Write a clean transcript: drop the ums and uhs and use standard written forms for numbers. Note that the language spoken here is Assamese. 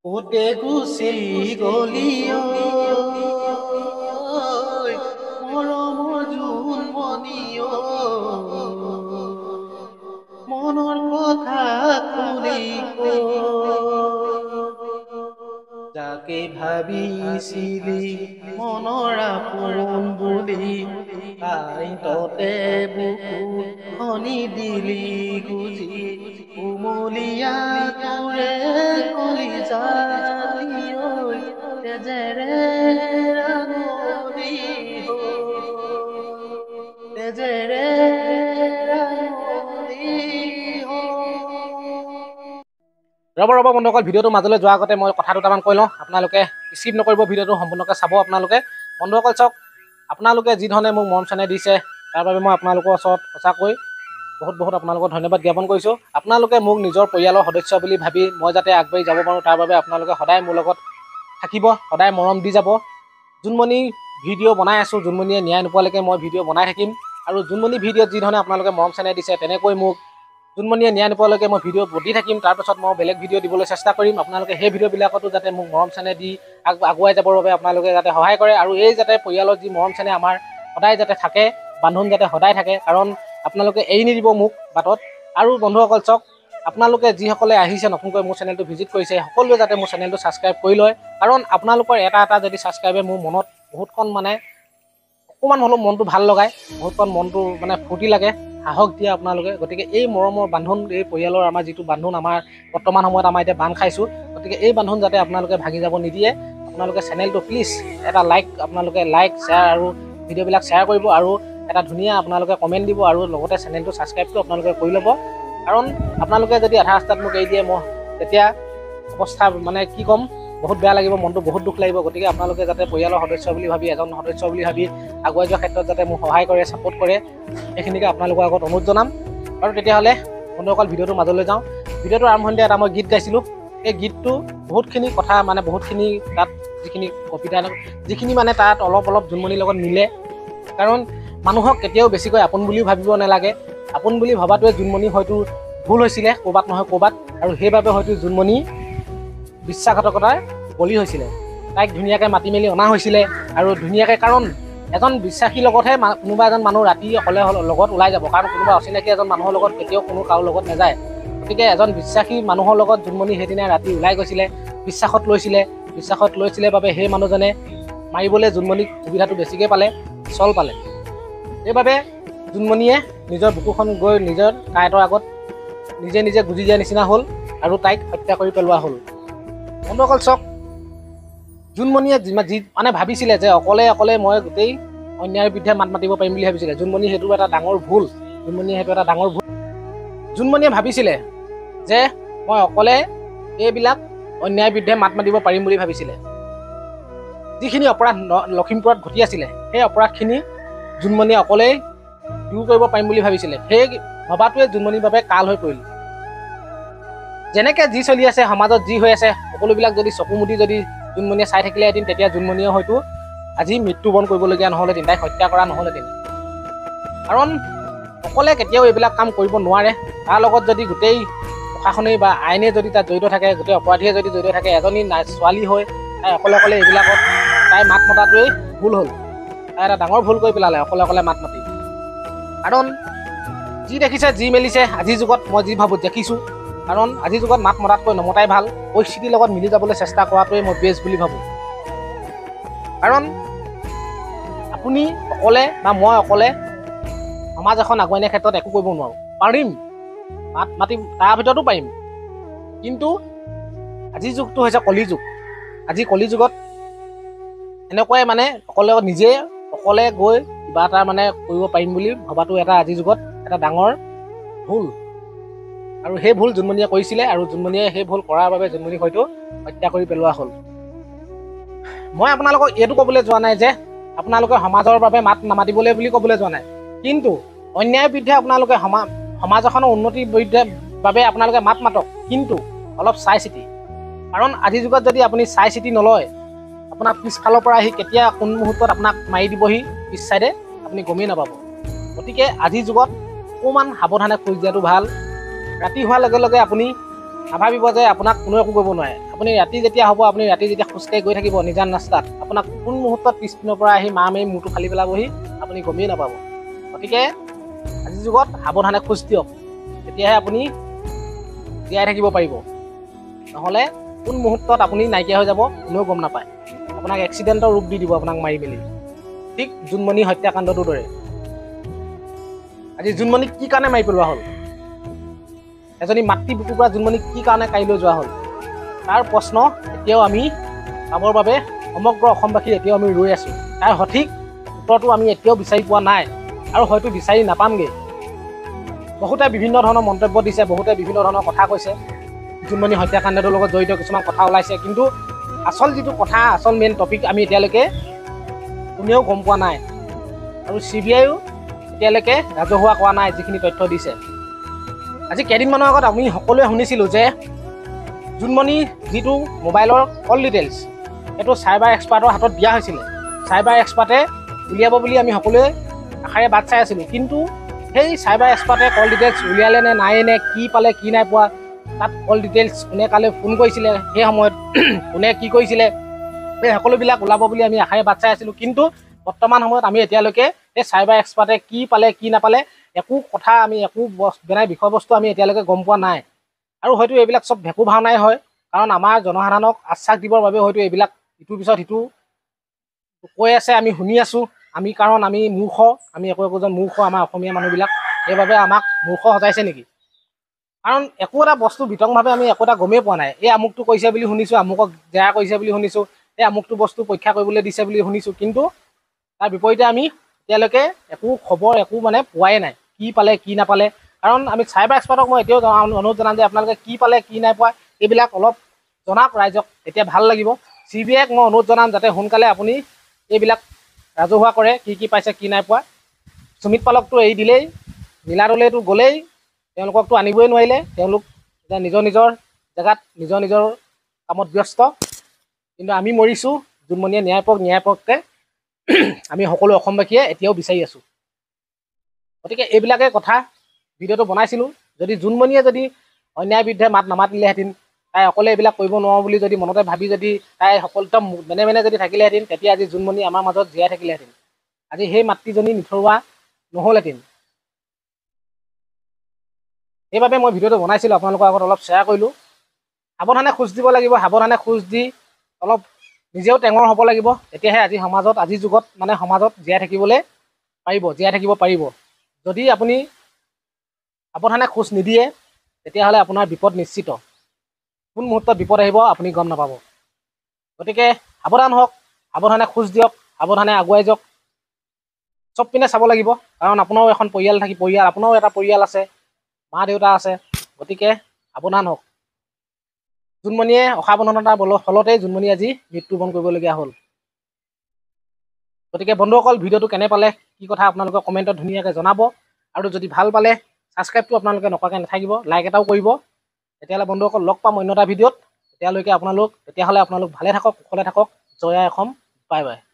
ওতে গুচি গলি মৰমৰ জোনমণি মনৰ কথা খুলি যাকে ভাবিছিলি মনৰ আপোন বুলি তাই ততে বুকুত খনি দিলি গুজি উমলিয়া তোৰে কলিজা তেজেৰে ৰাঙলী তেজেৰে ৰব বন্ধুসকল, ভিডিঅ'টো মাজলৈ যোৱাৰ আগতে মই কথা দুটামান কৈ লওঁ। আপোনালোকে স্কিপ নকৰিব, ভিডিঅ'টো সম্পূৰ্ণকৈ চাব। আপোনালোকে বন্ধুসকল চাওক, আপোনালোকে যি ধৰণে মোক মৰম চেনেহ দিছে তাৰ বাবে মই আপোনালোকৰ ওচৰত সঁচাকৈ বহুত আপোনালোকক ধন্যবাদ জ্ঞাপন কৰিছোঁ। আপোনালোকে মোক নিজৰ পৰিয়ালৰ সদস্য বুলি ভাবি মই যাতে আগবাঢ়ি যাব পাৰোঁ তাৰ বাবে আপোনালোকে সদায় মোৰ লগত থাকিব, সদায় মৰম দি যাব। জোনমণি ভিডিঅ' বনাই আছোঁ, জোনমণিয়ে ন্যায় নোপোৱালৈকে মই ভিডিঅ' বনাই থাকিম। আৰু জোনমণি ভিডিঅ'ত যি ধৰণে আপোনালোকে মৰম চেনেহ দিছে তেনেকৈ মোক জোনমণিয়ে ন্যায় নোপোৱালৈকে মই ভিডিঅ' দি থাকিম। তাৰপিছত মই বেলেগ ভিডিঅ' দিবলৈ চেষ্টা কৰিম। আপোনালোকে সেই ভিডিঅ'বিলাকতো যাতে মোক মৰম চেনেহ দি আগুৱাই যাবৰ বাবে আপোনালোকে যাতে সহায় কৰে। আৰু এই যাতে পৰিয়ালৰ যি মৰম চেনেহ আমাৰ সদায় যাতে থাকে, বান্ধোন যাতে সদায় থাকে, কাৰণ আপোনালোকে এৰি নিদিব মোক বাটত। আৰু বন্ধুসকল চাওক, আপোনালোকে যিসকলে আহিছে নতুনকৈ মোৰ চেনেলটো ভিজিট কৰিছে সকলোৱে যাতে মোৰ চেনেলটো ছাবস্ক্ৰাইব কৰি লয়, কাৰণ আপোনালোকৰ এটা যদি ছাবস্ক্ৰাইবে মোৰ মনত বহুতকণ অকণমান হ'লেও মনটো ভাল লগায়, বহুতকণ মনটো ফূৰ্তি লাগে, সাহস দিয়ে আপোনালোকে। গতিকে এই মৰমৰ বান্ধোন, এই পৰিয়ালৰ আমাৰ যিটো বান্ধোন আমাৰ বৰ্তমান সময়ত আমাৰ এতিয়া বান্ধ খাইছোঁ, গতিকে এই বান্ধোন যাতে আপোনালোকে ভাঙি যাব নিদিয়ে। আপোনালোকে চেনেলটো প্লিজ এটা আপোনালোকে লাইক শ্বেয়াৰ আৰু ভিডিঅ'বিলাক শ্বেয়াৰ কৰিব, আৰু এটা ধুনীয়া আপোনালোকে কমেণ্ট দিব, আৰু লগতে চেনেলটো ছাবস্ক্ৰাইবটো আপোনালোকে কৰি ল'ব। কাৰণ আপোনালোকে যদি আধা ৰাস্তাত মোক এৰি দিয়ে, মই তেতিয়া অৱস্থা কি ক'ম, বহুত বেয়া লাগিব, মনটো বহুত দুখ লাগিব। গতিকে আপোনালোকে যাতে পৰিয়ালৰ সদস্য বুলি ভাবি, এজন সদস্য বুলি ভাবি আগুৱাই যোৱাৰ ক্ষেত্ৰত যাতে মোক সহায় কৰে, ছাপোৰ্ট কৰে, সেইখিনিকে আপোনালোকৰ আগত অনুৰোধ জনাম। আৰু তেতিয়াহ'লে বন্ধুসকল ভিডিঅ'টো মাজলৈ যাওঁ। ভিডিঅ'টোৰ আৰম্ভণিতে এটা মই গীত গাইছিলোঁ। এই গীতটো বহুতখিনি কথা বহুতখিনি তাত যিখিনি কবিতা যিখিনি তাত অলপ জোনমণিৰ লগত মিলে। কাৰণ মানুহক কেতিয়াও বেছিকৈ আপোন বুলিও ভাবিব নালাগে। আপোন বুলি ভবাটোৱে জোনমণি হয়তো ভুল হৈছিলে ক'ৰবাত নহয় ক'ৰবাত, আৰু সেইবাবে হয়তো জোনমণি বিশ্বাসঘাতকতাৰ বলি হৈছিলে। তাইক ধুনীয়াকৈ মাতি মেলি অনা হৈছিলে, আৰু ধুনীয়াকৈ, কাৰণ এজন বিশ্বাসীৰ লগতহে কোনোবা এজন মানুহ ৰাতি অকলে লগত ওলাই যাব, কাৰণ কোনোবা অচিনাকি এজন মানুহৰ লগত কেতিয়াও কোনো কাৰো লগত নাযায়। গতিকে এজন বিশ্বাসী মানুহৰ লগত জোনমণি সেইদিনা ৰাতি ওলাই গৈছিলে, বিশ্বাসত লৈছিলে বাবে সেই মানুহজনে মাৰিবলৈ জোনমণিক সুবিধাটো বেছিকৈ পালে, চল পালে। সেইবাবে জোনমণিয়ে নিজৰ বুকুখন গৈ নিজৰ কাঁইটৰ আগত নিজে গুজি দিয়াৰ নিচিনা হ'ল, আৰু তাইক হত্যা কৰি পেলোৱা হ'ল। বন্ধুসকল চাওক, জোনমণিয়ে যি ভাবিছিলে যে অকলে মই গোটেই অন্যায়ৰ বিৰুদ্ধে মাত মাতিব পাৰিম বুলি ভাবিছিলে, জোনমণি সেইটো এটা ডাঙৰ ভুল। জোনমণিয়ে ভাবিছিলে যে মই অকলে এইবিলাক অন্যায়ৰ বিৰুদ্ধে মাত মাতিব পাৰিম বুলি ভাবিছিলে। যিখিনি অপৰাধ লখিমপুৰত ঘটি আছিলে, সেই অপৰাধখিনি জোনমণিয়ে অকলেই দূৰ কৰিব পাৰিম বুলি ভাবিছিলে। সেই ভবাটোৱে জোনমণিৰ বাবে কাল হৈ পৰিল। যেনেকৈ যি চলি আছে, সমাজত যি হৈ আছে, সকলোবিলাক যদি চকু মুদি যদি জোনমণিয়ে চাই থাকিলে এদিন, তেতিয়া জোনমণিয়ে হয়তো আজি মৃত্যুবৰণ কৰিবলগীয়া নহ'লেদিন, তাইক হত্যা কৰা নহ'লেদিন। কাৰণ অকলে কেতিয়াও এইবিলাক কাম কৰিব নোৱাৰে। তাৰ লগত যদি গোটেই প্ৰশাসনেই বা আইনে যদি তাত জড়িত থাকে, গোটেই অপৰাধীয়ে যদি জড়িত থাকে, এজনী ছোৱালী হৈ তাই অকলে এইবিলাকত তাই মাত মতাটোৱেই ভুল হ'ল। তাই এটা ডাঙৰ ভুল কৰি পেলালে অকলে মাত মাতি। কাৰণ যি দেখিছে, যি মেলিছে, আজিৰ যুগত মই যি ভাবোঁ দেখিছোঁ, কাৰণ আজিৰ যুগত মাত মতাতকৈ নমতাই ভাল। পৰিস্থিতিৰ লগত মিলি যাবলৈ চেষ্টা কৰাটোৱেই মই বেষ্ট বুলি ভাবোঁ। কাৰণ আপুনি অকলে বা মই অকলে সমাজ এখন আগুৱাই নিয়াৰ ক্ষেত্ৰত একো কৰিব নোৱাৰোঁ। পাৰিম, মাত মাতিম, তাৰ ভিতৰতো পাৰিম, কিন্তু আজিৰ যুগটো হৈছে কলিযুগ। আজি কলিযুগত এনেকুৱাই অকলে গৈ কিবা এটা কৰিব পাৰিম বুলি ভবাটো আজিৰ যুগত এটা ডাঙৰ ভুল। আৰু সেই ভুল জোনমণিয়ে কৰিছিলে, আৰু জোনমণিয়ে সেই ভুল কৰাৰ বাবে জোনমণিক হয়তো হত্যা কৰি পেলোৱা হ'ল। মই আপোনালোকক এইটো ক'বলৈ যোৱা নাই যে আপোনালোকে সমাজৰ বাবে মাত নামাতিবলৈ বুলি ক'বলৈ যোৱা নাই, কিন্তু অন্যায়ৰ বিৰুদ্ধে আপোনালোকে সমাজ এখনৰ উন্নতিৰ বাবে আপোনালোকে মাত মাতক, কিন্তু অলপ চাই চিতি। কাৰণ আজিৰ যুগত যদি আপুনি চাই চিতি নলয়, আপোনাৰ পিছফালৰ পৰা আহি কেতিয়া কোন মুহূৰ্তত আপোনাক মাৰি দিবহি পিছ চাইডে আপুনি গমেই নাপাব। গতিকে আজিৰ যুগত অকণমান সাৱধানে খোজ দিয়াটো ভাল। ৰাতি হোৱাৰ লগে লগে আপুনি নাভাবিব যে আপোনাক কোনো একো কৰিব নোৱাৰে। আপুনি ৰাতি যেতিয়া হ'ব, আপুনি ৰাতি যেতিয়া খোজকাঢ়ি গৈ থাকিব নিজান ৰাস্তাত, আপোনাক কোন মুহূৰ্তত পিছপিনৰ পৰা আহি মাৰি মূৰটো ফালি পেলাবহি আপুনি গমেই নাপাব। গতিকে আজিৰ যুগত সাৱধানে খোজ দিয়ক, তেতিয়াহে আপুনি জীয়াই থাকিব পাৰিব। নহ'লে কোন মুহূৰ্তত আপুনি নাইকিয়া হৈ যাব কোনেও গম নাপায়। আপোনাক এক্সিডেণ্টৰ ৰূপ দি দিব আপোনাক মাৰি মেলি, ঠিক জোনমণি হত্যাকাণ্ডটোৰ দৰে। আজি জোনমণিক কি কাৰণে মাৰি পেলোৱা হ'ল? এজনী মাতৃ বুকুৰ পৰা জোনমণিক কি কাৰণে কাঢ়ি লৈ যোৱা হ'ল? তাৰ প্ৰশ্ন এতিয়াও আমি পাবৰ বাবে সমগ্ৰ অসমবাসী এতিয়াও আমি ৰৈ আছোঁ। তাৰ সঠিক উত্তৰটো আমি এতিয়াও বিচাৰি পোৱা নাই আৰু হয়তো বিচাৰি নাপামগৈ। বহুতে বিভিন্ন ধৰণৰ মন্তব্য দিছে, বহুতে বিভিন্ন ধৰণৰ কথা কৈছে, জোনমণি হত্যাকাণ্ডটোৰ লগত জড়িত কিছুমান কথা ওলাইছে, কিন্তু আচল যিটো কথা, আচল মেইন টপিক আমি এতিয়ালৈকে কোনেও গম পোৱা নাই আৰু CBIও এতিয়ালৈকে ৰাজহুৱা কৰা নাই যিখিনি তথ্য দিছে। আজি কেইদিনমানৰ আগত আমি সকলোৱে শুনিছিলোঁ যে জোনমণি যিটো মোবাইলৰ কল ডিটেইলছ সেইটো চাইবাৰ এক্সপাৰ্টৰ হাতত দিয়া হৈছিলে। চাইবাৰ এক্সপাৰ্টে উলিয়াব বুলি আমি সকলোৱে আশাৰে বাট চাই আছিলোঁ, কিন্তু সেই চাইবাৰ এক্সপাৰ্টে কল ডিটেইলছ উলিয়ালে নে নাই নে, কি পালে কি নাই পোৱা, তাত কল ডিটেইলছ কোনে কালে ফোন কৰিছিলে, সেই সময়ত কোনে কি কৰিছিলে, এই সকলোবিলাক ওলাব বুলি আমি আশাৰে বাট চাই আছিলোঁ। কিন্তু বৰ্তমান সময়ত আমি এতিয়ালৈকে এই চাইবাৰ এক্সপাৰ্টে কি পালে কি নাপালে একো কথা আমি একো বিষয়বস্তু আমি এতিয়ালৈকে গম পোৱা নাই। আৰু হয়তো এইবিলাক চব ভেকু ভাওনাই হয়, কাৰণ আমাৰ জনসাধাৰণক আশ্বাস দিবৰ বাবে হয়তো এইবিলাক ইটোৰ পিছত সিটো কৈ আছে, আমি শুনি আছোঁ। কাৰণ আমি মূৰ্খ, আমি একোজন মূৰ্খ আমাৰ অসমীয়া মানুহবিলাক, সেইবাবে আমাক মূৰ্খ সজাইছে নেকি? কাৰণ একো এটা বস্তু বিতংভাৱে আমি একো এটা গমেই পোৱা নাই। এই আমুকটো কৰিছে বুলি শুনিছোঁ, আমুকক জেৰা কৰিছে বুলি শুনিছোঁ, এই আমুকটো বস্তু পৰীক্ষা কৰিবলৈ দিছে বুলি শুনিছোঁ, কিন্তু তাৰ বিপৰীতে আমি এতিয়ালৈকে একো খবৰ একো পোৱাই নাই, কি পালে কি নাপালে। কাৰণ আমি চাইবাৰ এক্সপাৰ্টক মই এতিয়াও অনুৰোধ জনাম যে আপোনালোকে কি পালে কি নাই পোৱা এইবিলাক অলপ জনাওক ৰাইজক, এতিয়া ভাল লাগিব। CBIক মই অনুৰোধ জনাম যাতে সোনকালে আপুনি এইবিলাক ৰাজহুৱা কৰে, কি কি পাইছে কি নাই পোৱা। সুমিত পালকটো এৰি দিলেই, নীলাদলেতো গ'লেই, তেওঁলোককতো আনিবই নোৱাৰিলে, তেওঁলোক এতিয়া নিজৰ নিজৰ জেগাত নিজৰ নিজৰ কামত ব্যস্ত। কিন্তু আমি মৰিছোঁ, জোনমণিয়ে ন্যায় পাওক, ন্যায় পাওককে আমি সকলো অসমবাসীয়ে এতিয়াও বিচাৰি আছোঁ। গতিকে এইবিলাকে কথা ভিডিঅ'টো বনাইছিলোঁ। যদি জোনমণিয়ে যদি অন্যায়ৰ বিৰুদ্ধে মাত নামাতিলেহেঁতেন, তাই অকলে এইবিলাক কৰিব নোৱাৰোঁ বুলি যদি মনতে ভাবি যদি তাই সকলোতে মেনে যদি থাকিলেহেঁতেন, তেতিয়া আজি জোনমণি আমাৰ মাজত জীয়াই থাকিলেহেঁতেন। আজি সেই মাতৃজনী নিথৰুৱা নহ'লহেঁতেন। সেইবাবে মই ভিডিঅ'টো বনাইছিলোঁ, আপোনালোকৰ আগত অলপ শ্বেয়াৰ কৰিলোঁ। সাৱধানে খোজ দিব লাগিব, সাৱধানে খোজ দি অলপ নিজেও টেঙৰ হ'ব লাগিব, তেতিয়াহে আজি সমাজত, আজিৰ যুগত সমাজত জীয়াই থাকিবলৈ পাৰিব, জীয়াই থাকিব পাৰিব। যদি আপুনি সাৱধানে খোজ নিদিয়ে, তেতিয়াহ'লে আপোনাৰ বিপদ নিশ্চিত। কোন মুহূৰ্তত বিপদ আহিব আপুনি গম নাপাব। গতিকে সাৱধান হওক, সাৱধানে খোজ দিয়ক, সাৱধানে আগুৱাই যাওক। চব পিনে চাব লাগিব, কাৰণ আপোনাৰো এখন পৰিয়াল, আপোনাৰো এটা পৰিয়াল আছে, মা দেউতা আছে। গতিকে সাৱধান হওক। জোনমণিয়ে অসাৱধানতাৰ ফলতেই জোনমণি আজি মৃত্যুবৰণ কৰিবলগীয়া হ'ল। গতিকে বন্ধুসকল, ভিডিঅ'টো কেনে পালে, কি কথা আপোনালোকে কমেণ্টত ধুনীয়াকৈ জনাব। আৰু যদি ভাল পালে ছাবস্ক্ৰাইবটো আপোনালোকে নকৰাকৈ নাথাকিব, লাইক এটাও কৰিব। তেতিয়াহ'লে বন্ধুসকল লগ পাম অন্য এটা ভিডিঅ'ত। তেতিয়াহ'লে আপোনালোক ভালে থাকক, কুশলে থাকক। জয় আই অসম, বাই বাই।